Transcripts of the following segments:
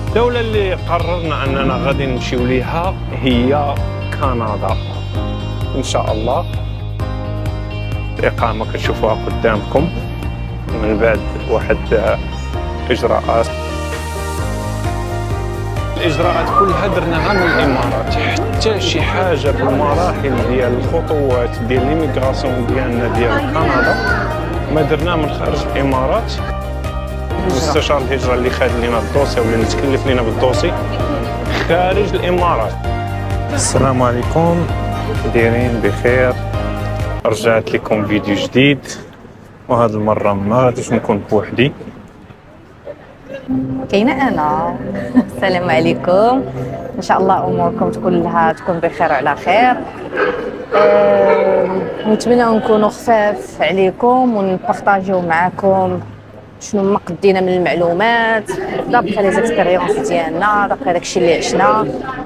الدولة اللي قررنا أننا غادي نمشيو ليها هي كندا إن شاء الله. الإقامة كتشوفوها قدامكم من بعد واحد الإجراءات كلها درناها من الإمارات. حتى شي حاجة بالمراحل ديال الخطوات ديال ليميغراسيون ديالنا ديال كندا ما درناه من خارج الإمارات. مستشار الهجرة اللي خاد لنا الدوسي ولا اللي تكلف لنا بالدوسي خارج الإمارات. السلام عليكم، دايرين بخير؟ رجعت لكم فيديو جديد، وهذه المرة ما غاديش نكون بوحدي، كاينه انا. السلام عليكم، ان شاء الله اموركم كلها تكون بخير وعلى خير. نتمنى نكونوا خفاف عليكم ونبارطاجيو معكم شنو ما قدينا من المعلومات دابخي لي زيكسبيريونس ديالنا، دابخي داكشي اللي عشنا،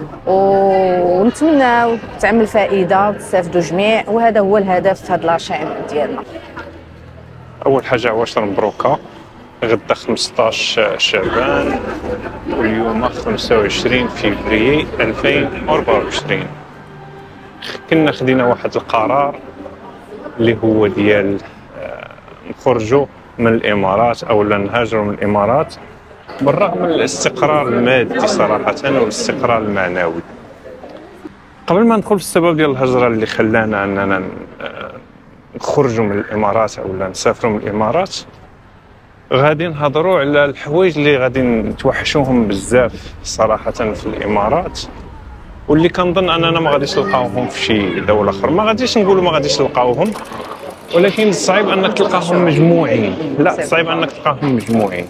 ونتمنى تعمل فائده وتستافدوا جميع، وهذا هو الهدف في هاد لاشين ديالنا. أول حاجة عواشر مبروكة، غدا 15 شعبان واليوم 25 فبراير 2024. كنا خدينا واحد القرار اللي هو ديال نخرجوا من الإمارات أو نهاجروا من الإمارات، بالرغم من الاستقرار المادي صراحة والاستقرار المعنوي. قبل ما ندخل في السبب ديال الهجرة اللي خلانا أننا نخرجوا من الإمارات أو نسافروا من الإمارات، غادي نهضروا على الحوايج اللي غادي نتوحشوهم بزاف صراحة في الإمارات، واللي كنظن أننا ما غاديش نلقاوهم في شي دولة أخرى. ما غاديش نقولوا ما غاديش نلقاوهم، ولكن صعيب أنك تلقاهم مجموعين. لا، صعيب أنك تلقاهم مجموعين.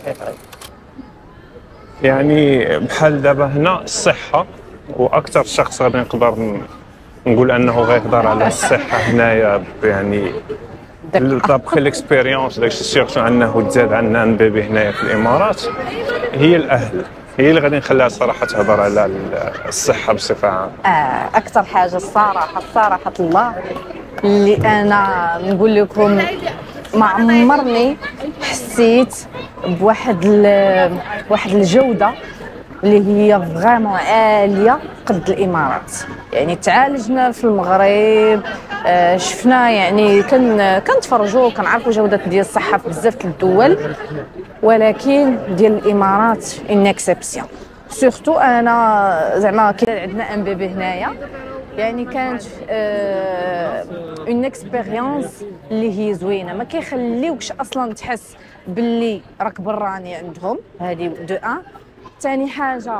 يعني بحال دابا هنا الصحة، وأكثر شخص غادي نقدر نقول أنه غيهضر على الصحة هنايا، يعني دابخي ليكسبيريونس داكشي سيرتو أنه تزاد عندنا ان بيبي هنايا في الإمارات، هي الأهل هي اللي غادي نخليها صراحة تهضر على الصحة بصفة عامة. أكثر حاجة صراحة الله اللي أنا نقول لكم ما عمرني حسيت بواحد الجودة اللي هي فريمون عالية قد الإمارات. يعني تعالجنا في المغرب، شفنا يعني كنتفرجوا وكنعرفوا جودة ديال الصحة في بزاف الدول، ولكن ديال الإمارات ان اكسبسيون. سورتو أنا زعما كي عندنا ان بيبي هنايا، يعني كانت اون اكسبيريونس اللي هي زوينه، ما كيخليوكش اصلا تحس باللي راك براني عندهم. هذه دو ان. ثاني حاجه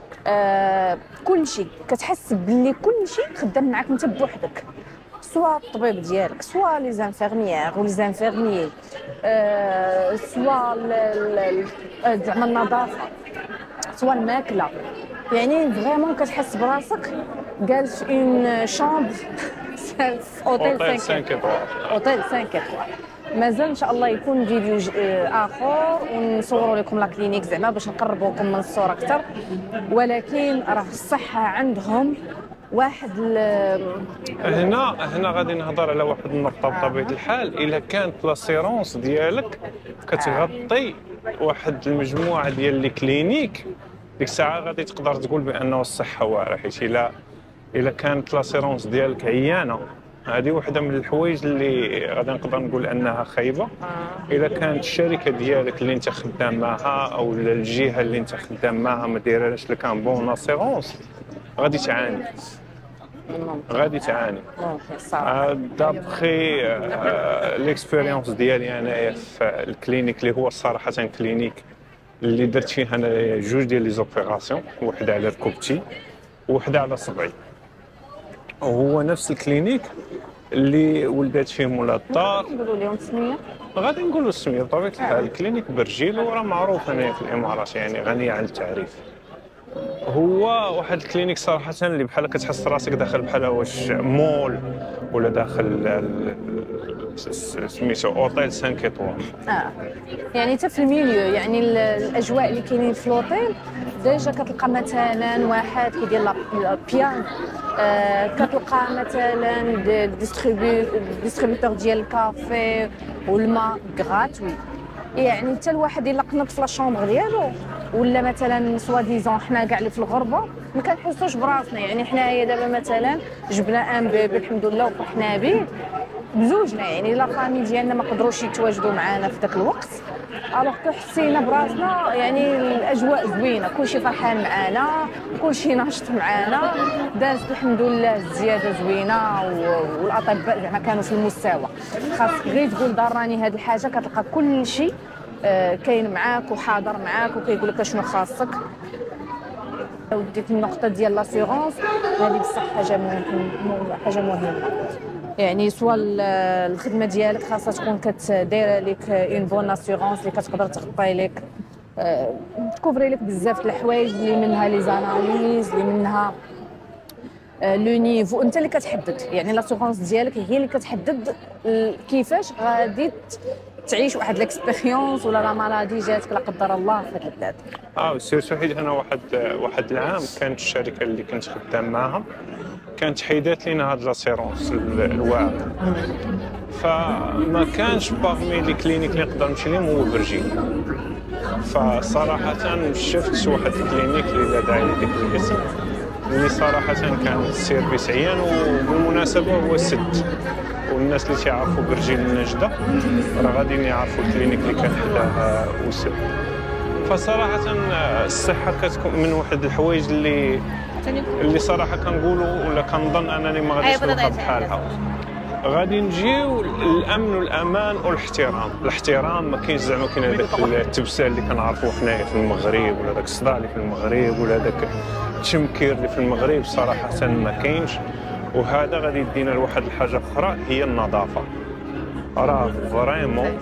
كلشي كتحس باللي كلشي خدام معاك انت بوحدك، سواء الطبيب ديالك، سواء لي زانفيرميير و لي زانفيرميي، سواء زعما النظافه، سواء الماكله. يعني فريمون كتحس براسك جالس اون شامبر في اوتيل 5 اوتيل 5 ايطوال. مازال ان شاء الله يكون فيديو اخر ونصوروا لكم لا كلينيك زعما باش نقربوكم من الصوره اكثر، ولكن راه الصحه عندهم واحد هنا غادي نهضر على واحد النقطه بطبيعه الحال. الا كانت لاسيرونس ديالك كتغطي واحد المجموعه ديال لي كلينيك، ديك الساعه غادي تقدر تقول بانه الصحه واعره. حيت الا كانت لاسيرونس ديالك عيانه، هذه وحده من الحوايج اللي غادي نقدر نقول انها خايبه. الا كانت الشركه ديالك اللي انت خدام معها او الجهه اللي انت خدام معها ما دايرهاش لك ان بون اسيرونس، غادي تعاني. دابخي ليكسبيريونس ديالي انايا في الكلينيك اللي هو صراحه كلينيك اللي درت فيه انا جوج ديال لي زوبيراسيون، وحده على ركبتي وحده على صبعي، وهو نفس الكلينيك اللي ولدت فيه مولا الدار. نقولوا لهم السميه، غادي نقولوا السميه بطبيعه الحال. كلينيك برجيل، وراه معروف هنايا في الامارات، يعني غنيه عن التعريف. هو واحد الكلينيك صراحه اللي بحال كتحس راسك داخل بحال واش مول ولا داخل سميتو اوتيل 5 ايطوال. يعني حتى في الميليو، يعني الاجواء اللي كاينين في الاوتيل ديجا كتلقى مثلا واحد كيدير البيان، كتلقى مثلا ديستريبيوتور ديال الكافي والماء غراتوي. يعني حتى الواحد الا قنط في لاشومبر ديالو ولا مثلا سوا ديزون حنا كاع اللي في الغربه ما كنحسوش براسنا. يعني حنايا دابا مثلا جبنا ان بيبي الحمد لله وفرحنا به بزوجنا، يعني لا فامي ديالنا ما قدروش يتواجدوا معنا في ذاك الوقت، الوغ كو حسينا براسنا يعني الاجواء زوينه، كلشي فرحان معانا، كلشي ناشط معانا، دازت الحمد لله الزياده زوينه والاطباء زعما كانوا في المستوى. خاصك غير تقول ضراني هذه الحاجه كتلقى كلشي كاين معاك وحاضر معاك وكيقول لك شنو خاصك. وديت النقطه ديال لاسيغونس هذه بصح حاجه مهمه، يعني سوا الخدمه ديالك خاصها تكون كدايره لك اون بون اسيغونس اللي كتقدر تغطي لك تكوفري لك بزاف د الحوايج اللي منها لي زاناليز اللي منها لو نيفو انت اللي كتحدد. يعني لاسيغونس ديالك هي اللي كتحدد كيفاش غادي تعيش واحد ليكسبيريونس ولا لا مالادي جاتك لا قدر الله في هاد البلاد. سيرتو حيت انا واحد العام كانت الشركه اللي كنت خدام معاها كانت حيدات لينا هاد لاسيرونس الواعر، فما كانش باغمي لي كلينيك اللي نقدر نمشي لهم هو برجيل. فصراحه شفت واحد الكلينيك اللي لا داعي لذكر الاسم اللي صراحه كان السيرفيس عيان، وبالمناسبه هو ست، والناس اللي تيعرفوا برجيل النجده راه غاديين يعرفوا الكلينيك اللي كان حداه وسد. فصراحه الصحه كتكون من واحد الحوايج اللي صراحه كنقولوا ولا كنظن انني ما غاديش نوقف بحالها. غادي نجيو الامن والامان والاحترام. الاحترام ما كاينش زعما كاين هذاك التبسال اللي كنعرفوه حنايا في المغرب ولا داك الصداع اللي في المغرب ولا داك التشمكير اللي في المغرب، صراحه ما كاينش. وهذا غادي يدينا لواحد الحاجه اخرى هي النظافه. راه فريمون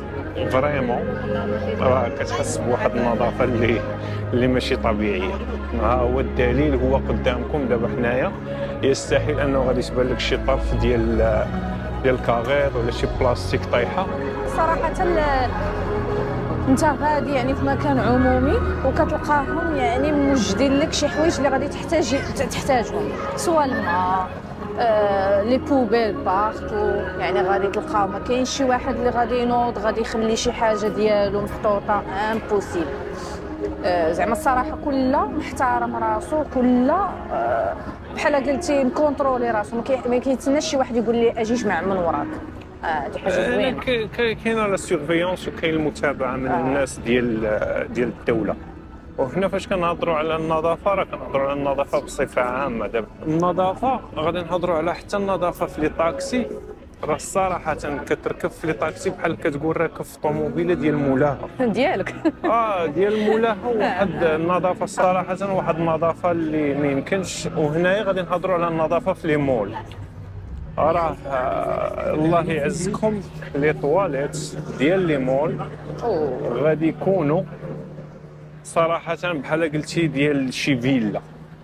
راه كتحس بواحد النظافه اللي ماشي طبيعيه. ها هو الدليل هو قدامكم دابا حنايا. يستحيل انه غادي تبان لك شي طرف ديال الكاغيط ولا شي بلاستيك طايحه. صراحه انت غادي يعني في مكان عمومي وكتلقاهم يعني موجدين لك شي حوايج اللي غادي تحتاجهم، سواء الماء لي بوبيل بارتو، يعني غادي تلقاو ما كاينش شي واحد اللي غادي ينوض غادي يخلي شي حاجه ديالو محطوطه امبوسيبل. زعما الصراحه كلها محترم راسو، كلها بحال قلتي مكونترولي راسو، ما كيتسناش شي واحد يقول لي اجي جمع من وراك. هذه حاجه زوينه. كاينه لا سيرفيونس وكاين المتابعه من الناس ديال الدوله. وحنا فاش كنهضروا على النظافه راه كنهضروا على النظافه بصفه عامه. دابا النظافه غادي نهضروا على حتى النظافه في لي طاكسي. راه صراحه كتركب في لي طاكسي بحال كتقول راكب في طوموبيله ديال مولاها ديالك ديال مولاها. واحد النظافه صراحه واحد النظافه اللي ما يمكنش. وهنايا غادي نهضروا على النظافه في لي مول. راه الله يعزكم لي طواليت ديال لي مول غادي يكونوا صراحه بحال قلتي ديال شي فيلا.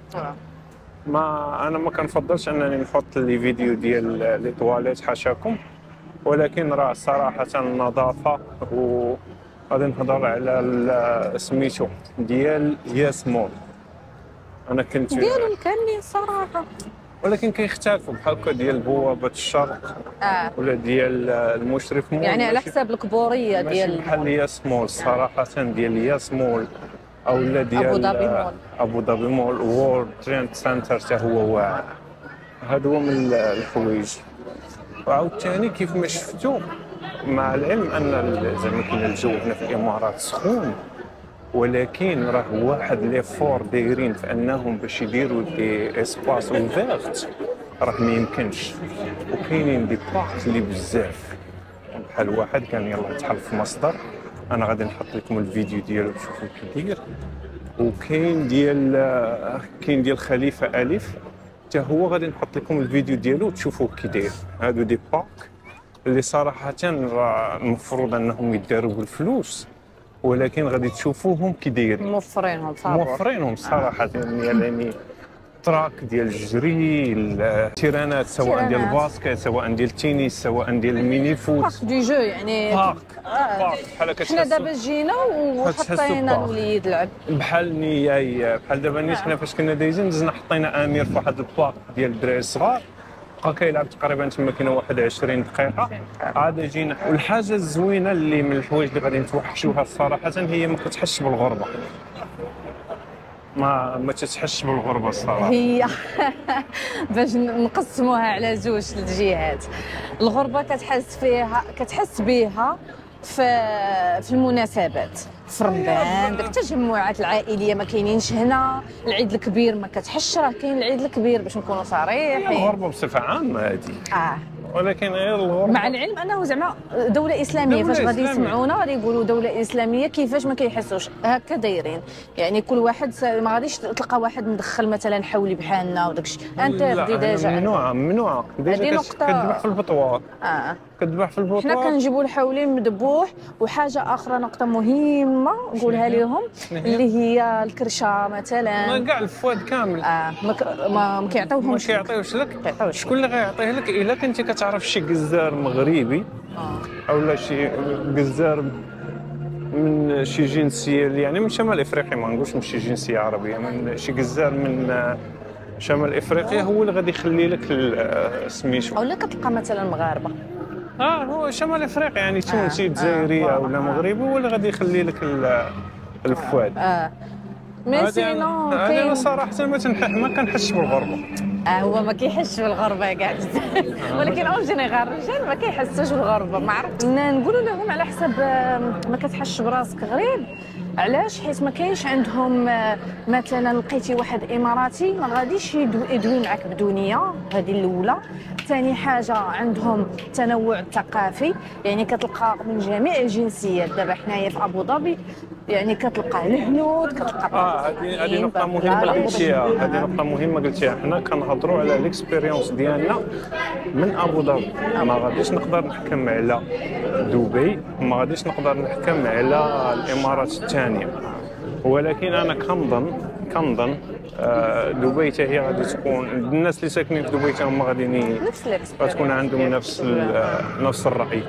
انا ما كنفضلش انني نحط لي فيديو ديال لي طواليت حاشاكم، ولكن راه صراحه النظافه. وغادي نهضر على سميتو ديال ياس مول. انا كنت ديالهم كاملين صراحه، ولكن كيختلفوا بحال هكا ديال بوابه الشرق ولا ديال المشرف مول، يعني على حساب الكبوريه ديال بحال ياس مول. صراحه ديال ياس مول او لا ديال ابو ظبي مول وورد تريد سنتر حتى هو واعر. هادو هو من الحوايج. وعاوتاني كيف ما شفتوا، مع العلم ان زعما كاين الجو هنا في الامارات سخون، ولكن راه واحد لي فور دايرين في انهم باش يديروا دي اسباس اوفيرت راه ما يمكنش. وكاينين دي بارك اللي بزاف، بحال واحد كان يلاه تحل في مصدر. انا غادي نحط لكم الفيديو ديالو تشوفوا كي داير. وكاين ديال خليفه الف حتى هو غادي نحط لكم الفيديو ديالو تشوفوه كي داير. هادو دي بارك اللي صراحه راه المفروض انهم يداروا بالفلوس، ولكن غادي تشوفوهم كي دايرين موفرينهم صراحه. يعني تراك ديال الجري، التيرانات سواء ديال الباسكيت سواء ديال التنس سواء ديال الميني فوت. بارك دي جو يعني بارك بحال كتحسوا. حنا دابا جينا وحطينا الوليد لعب بحال نياي. بحال دابا نيت حنا فاش كنا دايزين دزنا حطينا امير في واحد البارك ديال الدراري الصغار. بقى كيلعب تقريبا تما كاينه 21 دقيقه عاد يجينا. والحاجه الزوينه اللي من الحوايج اللي غادي نتوحشوها صراحه هي ما كتحسش بالغربه، ما تتحسش بالغربه الصراحه. هي باش نقسموها على زوج الجهات. الغربه كتحس بها في المناسبات، في رمضان داك التجمعات العائليه ما كاينينش هنا. العيد الكبير ما كتحسش راه كاين العيد الكبير باش نكونوا صريحين. الغربه بصفه عامه هذه ولكن غير الغربه مع العلم انه زعما دوله اسلاميه فاش غادي يسمعونا غادي يقولوا دوله اسلاميه كيفاش ما كيحسوش هكا دايرين. يعني كل واحد ما غاديش تلقى واحد مدخل مثلا حولي بحالنا وداك الشيء انت غادي ديجا ممنوعه هذه نقطه كتذبح في الفطوار. كتذبح في الفطوار حنا كنجيبوا الحولي مذبوح. وحاجه اخرى نقطه مهمه نقولها لهم اللي هي الكرشه مثلا ما كاع الفواد كامل ما كيعطيوهمش لك. شكون اللي غيعطيه لك الا كنتي كتعرف شي جزار مغربي اولا شي جزار من شي جنسيه يعني من شمال افريقيا، ما نقولش من شي جنسيه عربيه، من شي جزار من شمال افريقيا هو اللي غادي يخلي لك سميتو. اولا كتلقى مثلا مغاربه هو شمال افريقيا يعني تونسي جزائري ولا مغربي هو اللي غادي يخلي لك الفواد. مي سينو انا صراحه ما كنحسش بالغربه. هو ما كيحسش بالغربه كاع ولكن اون جينيرال الرجال ما كيحسوش بالغربه. ما عرفت نقولوا لهم على حسب ما كتحسش براسك غريب. علاش؟ حيت ما كاينش عندهم مثلا لقيتي واحد اماراتي ما غاديش يدوي معك بدونيه. هذه الاولى. ثاني حاجه عندهم التنوع الثقافي، يعني كتلقى من جميع الجنسيات. دابا حنايا في ابو ظبي يعني كتلقى الهنود كتلقى هذه نقطه مهمه قلتيها. هذه نقطه مهمه قلتيها. حنا كنهضروا على ليكسبيريونس ديالنا من ابو ظبي. ما غاديش نقدر نحكم على دبي، ما غاديش نقدر نحكم على الامارات الثانيه، ولكن انا كنظن دبي حتى هي غادي تكون الناس اللي ساكنين في دبي هما غادي تكون عندهم نفس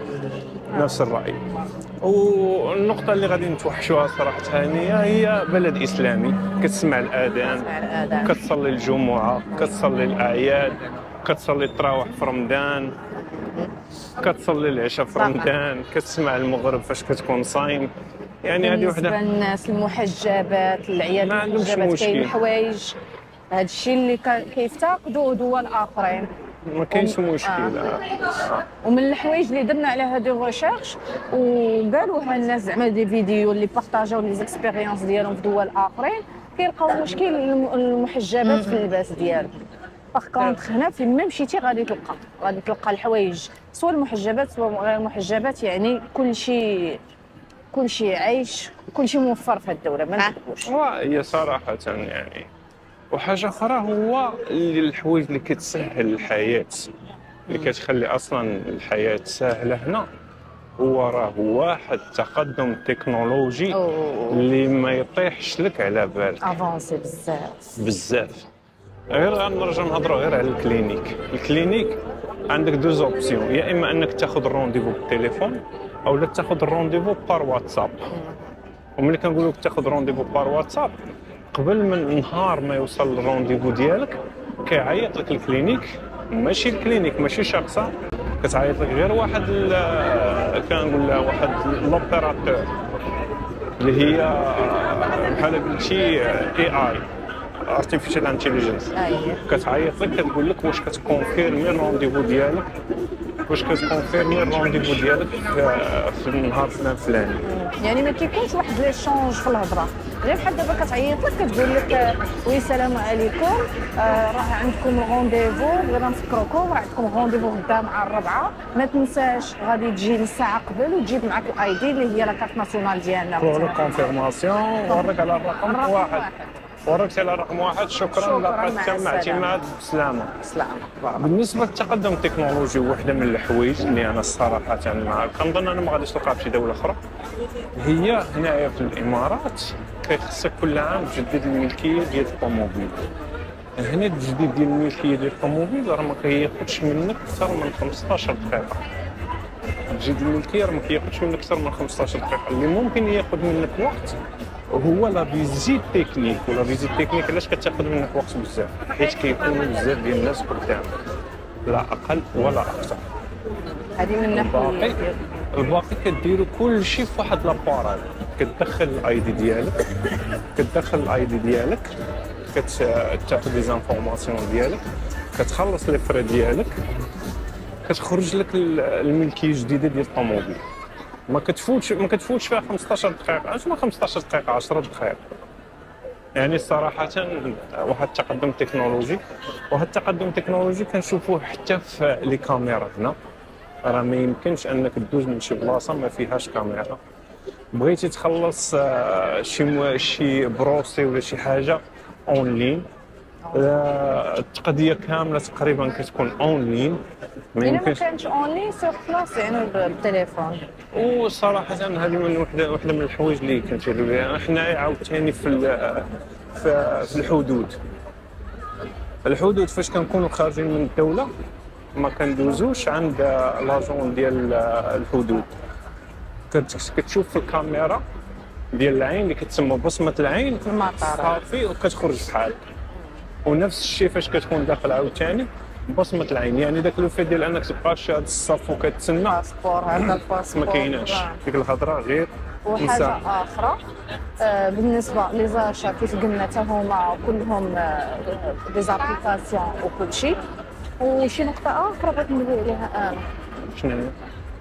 الرأي. والنقطة اللي غادي نتوحشوها صراحة هي بلد إسلامي. كتسمع الأذان، كتصلي الجمعة، كتصلي الأعياد، كتصلي التراويح في رمضان، كتصلي العشاء في رمضان، كتسمع المغرب فاش كتكون صايم. يعني هذه وحده. بالنسبه للناس المحجبات العيال ما عندهمش المحجبات مشكل. كاين حوايج هذا الشيء اللي كيفتقدوا دول اخرين ما كاينش مشكل. ومن الحوايج اللي درنا على هذه الريشيرش وقالوها الناس زعما دي فيديو اللي بارطاجاو لي زيكسبيريونس ديالهم في دول اخرين كيلقاو مشكل المحجبات في اللباس ديالهم. باغ كونطخ هنا فين ما مشيتي غادي تلقى الحوايج سواء المحجبات سواء غير المحجبات. يعني كل شيء عايش كل شيء موفر في الدوله ما نكذبوش. هي صراحه يعني. وحاجه اخرى هو الحوايج اللي كتسهل الحياه، اللي كتخلي اصلا الحياه سهله هنا راه واحد التقدم تكنولوجي اللي ما يطيحش لك على بالك. افونسي بزاف. غير غنرجع نهضروا غير على الكلينيك عندك دوز اوبسيون، يا اما انك تاخذ الرونديفو بالتليفون او لا تاخذ الرونديفو بار واتساب. وملي كنقول لك تاخذ رونديفو بار واتساب قبل من نهار ما يوصل الرونديفو ديالك كيعيط لك الكلينيك، ماشي شخصه، كتعيط لك غير واحد كنقول لها واحد لوبيراتور اللي هي بحال قلتي اي ارتيفيشال انتيليجنس. كتعيط لك كتقول لك واش كتكونفيرمي الرونديفو ديالك في النهار الفلاني. يعني ما كيكونش واحد ليشونج في الهضره، غير بحال دابا كتعيط لك كتقول لك وي السلام عليكم راه عندكم رونديفو بغينا نفكركم راه عندكم رونديفو غدا مع 4 ما تنساش غادي تجي الساعه قبل وتجيب معك الاي دي اللي هي لاكارت ناسيونال ديالنا بور كونفيرماسيون. ورك على الرقم واحد. وركتي على رقم واحد. شكرا لقد تم اعتماد بسلامه. بالنسبه للتقدم التكنولوجي وحده من الحوايج اللي انا الصراحه كنظن انا ما غاديش نلقاها في شي دوله اخرى هي هنايا في الامارات. كيخصك كل عام تجدد الملكيه ديال الطوموبيل. هنا التجديد ديال الملكيه ديال الطوموبيل راه ما كياخذش منك اكثر من 15 دقيقه. تجديد الملكيه راه ما كياخذش منك اكثر من 15 دقيقه. اللي ممكن ياخذ منك وقت هو لا فيزيت تكنيك. ولا فيزيت تكنيك علاش كتاخذ منك وقت بزاف؟ حيت كيكونوا بزاف ديال الناس قدام. لا اقل ولا اكثر. هذه من ناحيه الباقي كديروا كل شيء في واحد لابارات، كتدخل الاي دي ديالك، كتاخذ لي زانفورماسيون ديالك، كتخلص لي فري ديالك، كتخرج لك الملكيه الجديده ديال الطوموبيل. ما كتفوتش فيها 15 دقيقه، اش ما 15 دقيقه 10 دقائق. يعني صراحه واحد التقدم تكنولوجي، كنشوفوه حتى في لي كاميرا هنا. راه ما يمكنش انك تدوز من شي بلاصه ما فيهاش كاميرا. بغيتي تخلص شي بروسي ولا شي حاجه اون لين، التقضيه كامله تقريبا كتكون اون لين. ما كانش اون لين سوغ بلاص يعني بالتليفون. وصراحه هذه من وحده من الحوايج اللي كنتيروا ليها حنايا عاوتاني في الحدود فاش كنكونوا خارجين من الدوله ما كندوزوش عند لاجون ديال الحدود. كتشوف في الكاميرا ديال العين اللي كتسمى بصمه العين في المطار صافي وكتخرج بحال. ونفس الشيء فاش كتكون داخل عاوتاني بصمه العين، يعني داك لو في ديال انك تبقى شاد الصف وكتسنى باسبور. هذا الباسبور ما كايناش ديك الخضره غير. وحاجه اخرى بالنسبه لي زاشا كيف قلنا حتى هما كلهم دي زابليكاسيون وكل شيء. وشي نقطه اخرى بغيت ندوي عليها انا. شنو هي؟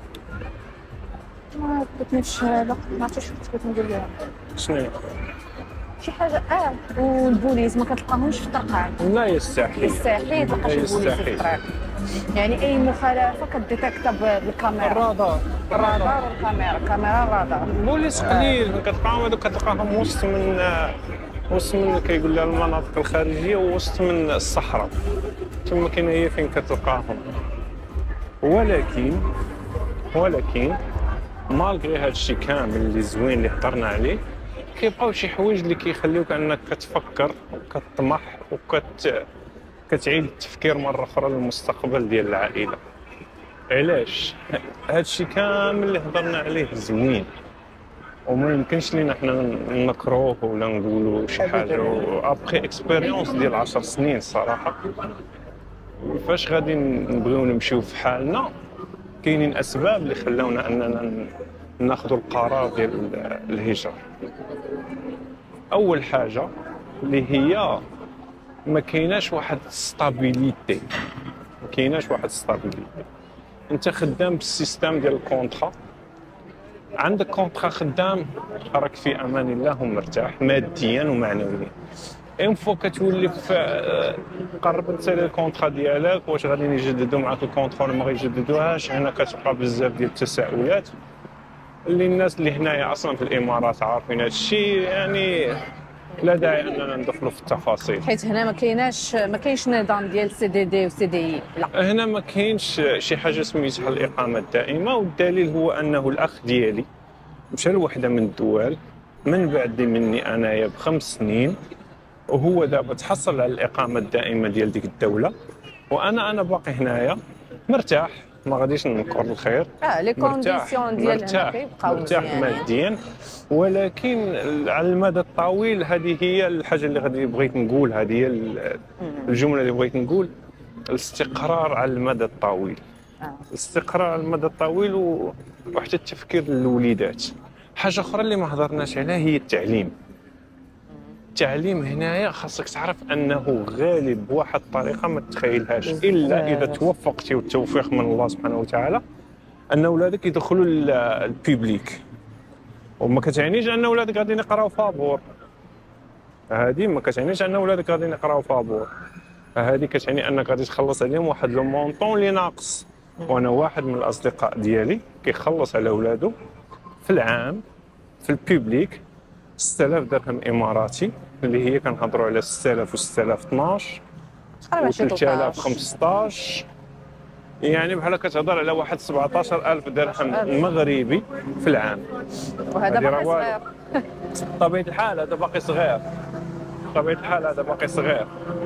ما كنتش ما عرفتش شنو كنت ندير لها. شنو هي؟ شي حاجه والبوليس ما كتلقاهمش في الطرقات. لا يستحيل تلقى شي بوليس في الطريق. يعني اي مخالفه كديتيكتا بالكاميرا، الرادار والكاميرا، كاميرا الرادار. البوليس قليل كتلقاهم، هذوك كتلقاهم وسط من كيقول لها المناطق الخارجيه ووسط من الصحراء، تما كاين هي فين كتلقاهم. ولكن مالغري هذا الشيء كامل اللي زوين اللي هضرنا عليه، كيبقاو شي حوايج اللي كيخليوك انك كتفكر وكتطمح كتعيد التفكير مره اخرى للمستقبل ديال العائله. علاش هذا الشيء كامل اللي هضرنا عليه زوين وما يمكنش لينا حنا نكروه ولا نقولوا شي حاجه ابخي اكسبيريونس ديال 10 سنين الصراحه. فاش غادي نبغيو نمشيو في حالنا كاينين اسباب اللي خلاونا اننا ناخذ القرار ديال الهجره. اول حاجه اللي هي ما كايناش واحد ستابيليتي، انت خدام بالسيستم ديال الكونطرا، عندك كونطرا خدام راك في امان الله ومرتاح ماديا ومعنويا. اون فوا كتولي قرب تسالي الكونطرا ديالك واش غادي يجددوا معاك الكونطرا ولا ما غيجددوهاش، هنا كتبقى بزاف ديال التساؤلات اللي الناس اللي هنايا اصلا في الامارات عارفين هذا الشيء. يعني لا داعي اننا ندخلوا في التفاصيل حيت هنا ما كاينش نظام ديال سي دي دي وسي دي اي. لا هنا ما كاينش شي حاجه سميتها الاقامه الدائمه، والدليل هو انه الاخ ديالي مشى لوحده من الدول من بعد مني انايا ب5 سنين، وهو دابا تحصل على الاقامه الدائمه ديال ديك الدوله، وانا باقي هنايا مرتاح ما غاديش ننكر الخير. لي كونديسيون ديالنا كيبقاو مرتاح ماديا. ولكن على المدى الطويل هذه هي الحاجه اللي غادي بغيت نقول، هذه هي الجمله اللي بغيت نقول، الاستقرار على المدى الطويل. الاستقرار على المدى الطويل وحتى التفكير للوليدات. حاجه اخرى اللي ما هضرناش عليها هي التعليم. التعليم هنايا خاصك تعرف انه غالي بواحد الطريقه ما تتخيلهاش، الا اذا توفقتي والتوفيق من الله سبحانه وتعالى ان اولادك يدخلوا البيبليك. وما كتعنيش ان اولادك غادي يقراو فابور، هذه ما كتعنيش ان اولادك غادي يقراو فابور، هذه كتعني انك غادي تخلص عليهم واحد لو مونطون اللي ناقص. وانا واحد من الاصدقاء ديالي كيخلص على اولادو في العام في البيبليك 6000 درهم اماراتي، اللي هي كنهضروا على 6000 و 6012 و 3015، يعني بحال كتهضر على واحد 17000 درهم مغربي في العام. وهذا باقي صغير. طبيعة الحال هذا باقي صغير.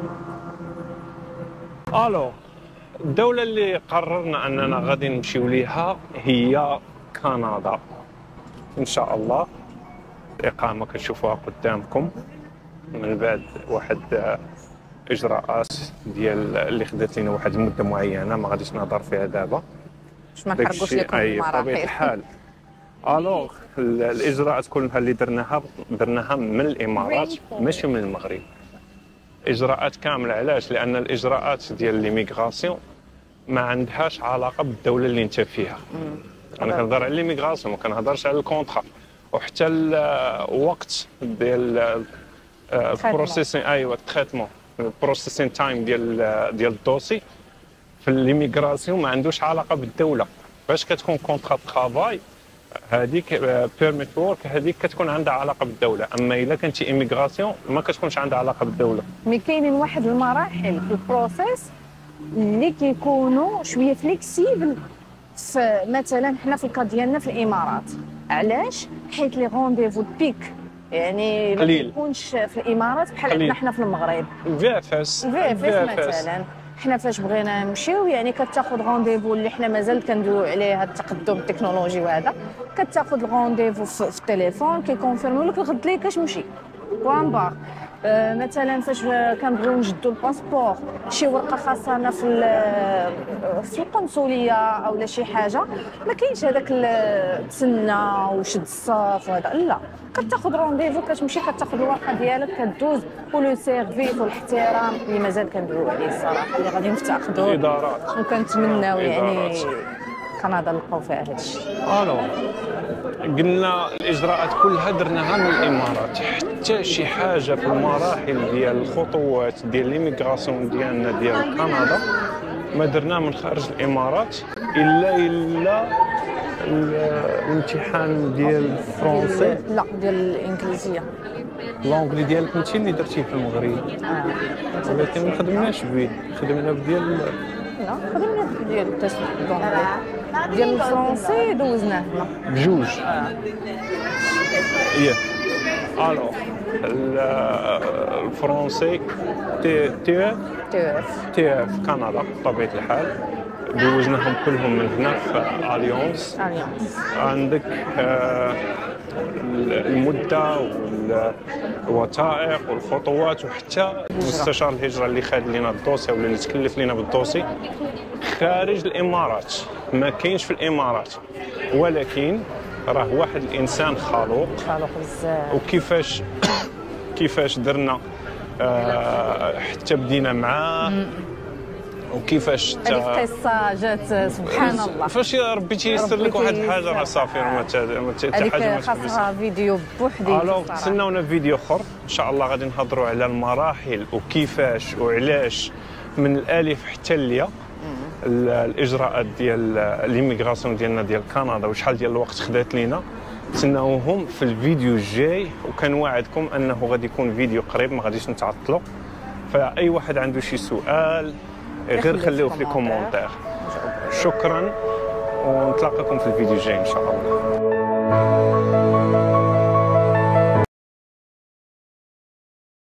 الو الدولة اللي قررنا اننا غادي نمشيو ليها هي كندا ان شاء الله. الإقامة كتشوفوها قدامكم من بعد واحد اجراءات ديال اللي خدات لنا واحد المده معينه ما غاديش نهضر فيها دابا، باش ما نحرقوش لكم اي بطبيعه المراحل. الحال. الوغ الاجراءات كلها اللي درناها من الامارات ماشي من المغرب. اجراءات كامله، علاش؟ لان الاجراءات ديال ليميغراسيون ما عندهاش علاقه بالدوله اللي انت فيها. انا كنهضر على ليميغراسيون، ما كنهضرش على الكونطرا. وحتى الوقت ديال البروسيسين، ايوا التريتمون، البروسيسين تايم ديال الدوسي في ليميغراسيون ما عندوش علاقه بالدوله. باش كتكون كونطرا طرافاي هذيك بيرميت وورك هذيك كتكون عندها علاقه بالدوله، اما الا كنتي ايميغراسيون ما كتكونش عندها علاقه بالدوله. مي كاينين واحد المراحل في البروسيس اللي كيكونوا شويه فليكسيبل. مثلا حنا في الكا ديالنا في الامارات، علاش؟ حيت لي رونديفو بيك يعني ما كيكونش في الامارات بحال حنا في المغرب. في اف اس مثلا حنا فاش بغينا نمشيو يعني كتاخذ رونديفو اللي حنا مازال كندويو عليه هذا التقدم التكنولوجي، وهذا كتاخذ الرونديفو في التليفون كيكونفيرمو لك الغد ليه كتمشي بوان بار. مثلا فاش كنبغيو نجدوا الباسبور شي ورقه خاصنا في القنصليه او شي حاجه، ما كاينش هذاك تسنى وشد الصف وهذا، لا كتاخذ رونديفو كتمشي كتاخذ الورقه ديالك كدوز. ولو سيرفيس والاحترام اللي مازال كندويو عليه الصراحه اللي غادي نفتقدوا الادارات، وكنتمناو يعني كندا نلقاو فيها هذا الشيء. قلنا الاجراءات كلها درناها من الامارات. حتى شي حاجه في المراحل ديال الخطوات ديال ليميغراسيون ديالنا ديال كندا ما درناه من خارج الامارات الا الامتحان ديال الفرنسي، لا ديال الانجليزيه. لونغلي ديالك انت اللي درتيه في المغرب، ولكن ما خدمناش به، خدمنا بديال لا خدمنا ديال التست ديال الفرنسي دوزناه هنا بجوج. الوغ الفرنسي تي اف كندا بطبيعه الحال دوزناهم كلهم من هنا في اليونس. عندك المده والوثائق والخطوات، وحتى مستشار الهجره اللي خاد لنا الدوسي ولا اللي تكلف لنا بالدوسي خارج الامارات ما كاينش في الامارات، ولكن راه واحد الانسان خلوق بزاف. وكيفاش درنا حتى بدينا معاه، وكيفاش هذه القصه جات سبحان الله. فاش ربي تيسر لك واحد الحاجه راه صافي، ما حتى حاجه ما خاصها فيديو بوحديه. الوغ تسناونا فيديو اخر ان شاء الله غادي نهضروا على المراحل وكيفاش وعلاش من الالف حتى الياء الاجراءات ديال ليميغراسيون ديالنا ديال كندا وشحال ديال الوقت خدات لينا. تسناوهم في الفيديو الجاي، وكنوعدكم انه غادي يكون فيديو قريب ما غاديش نتعطلوا. فاي واحد عنده شي سؤال غير خليوه في لي كومونتير. شكرا ونتلاقاكم في الفيديو الجاي ان شاء الله.